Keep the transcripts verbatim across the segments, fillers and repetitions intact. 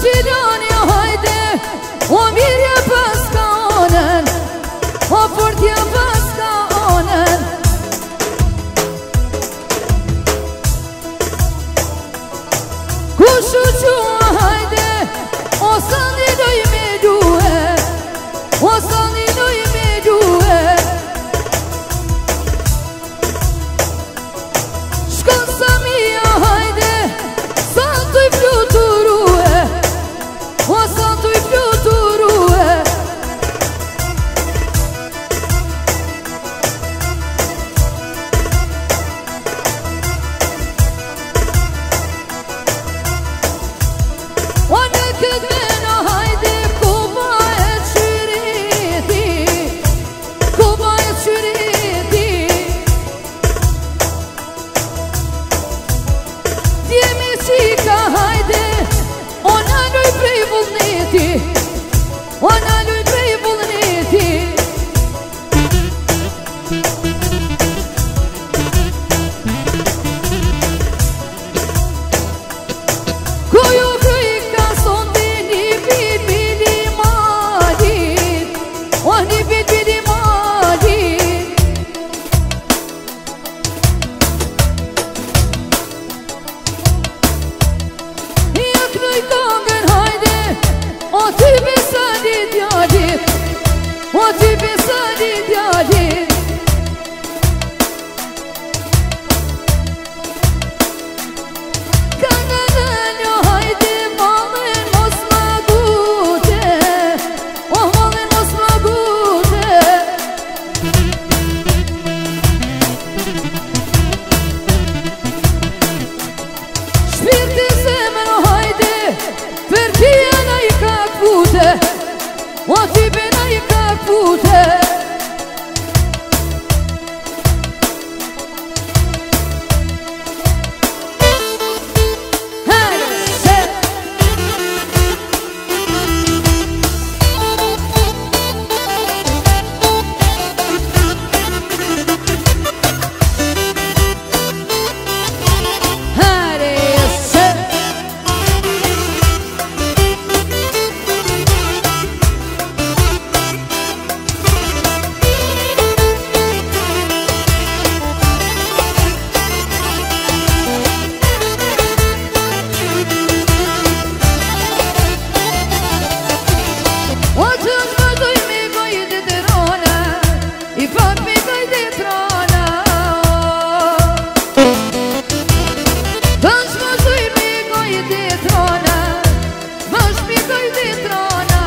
Shilani hajde, o mirja pas ka anën, o furtja pas ka anën. Kushu qua hajde, o sani doj me duhe, o sani doj me duhe. Shkon sa mija hajde, sa t'u i fluturuhe, o sa t'u i fluturuhe. O në këtë mena hajde, ku bajet qyriti, ku bajet qyriti. Djemi qika hajde, o në luj prej vullneti, o në luj prej vullneti. Kuju kuj ka sondi një bit bili madit, o një bit bili madit. Ja knuj kongën hajde, o ty besani djallit, o ty besani djallit. Këngën jo hajde, mallën mos ma gute, o mallën mos ma gute. Shpirti zemër o hajde, për ti ana i ka kpute, o ty bena i ka kpute. O të shmërdoj me gojtë të rona, i pak me gojtë të rona. Të shmërdoj me gojtë të rona, vash me gojtë të rona.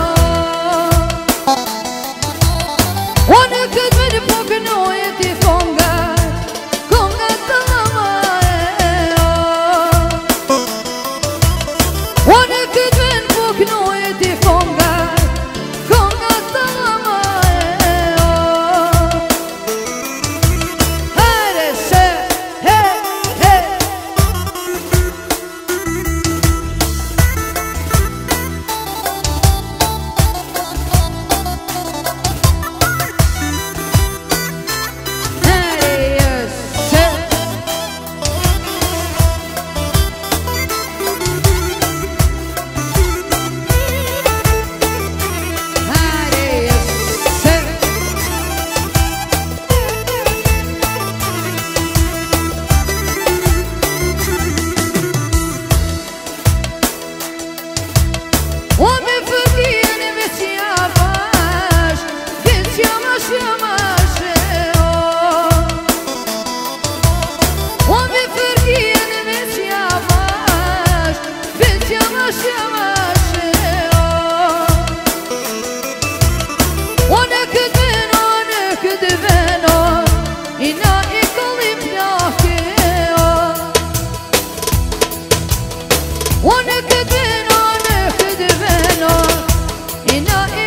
O në këtë me në pokënoje ti konga, konga të lama e o. O në këtë me në pokënoje ti konga, konga të lama e o. Hajde se, he, he. Hajde se. Hajde se. O me fërgjen e veç jamash, veç jamash jamash e o. O me fërgjen e veç jamash, veç jamash jamash e o. O në këtë veno, në këtë veno, i na i kollim plake o. O në këtë veno, në këtë veno, i na i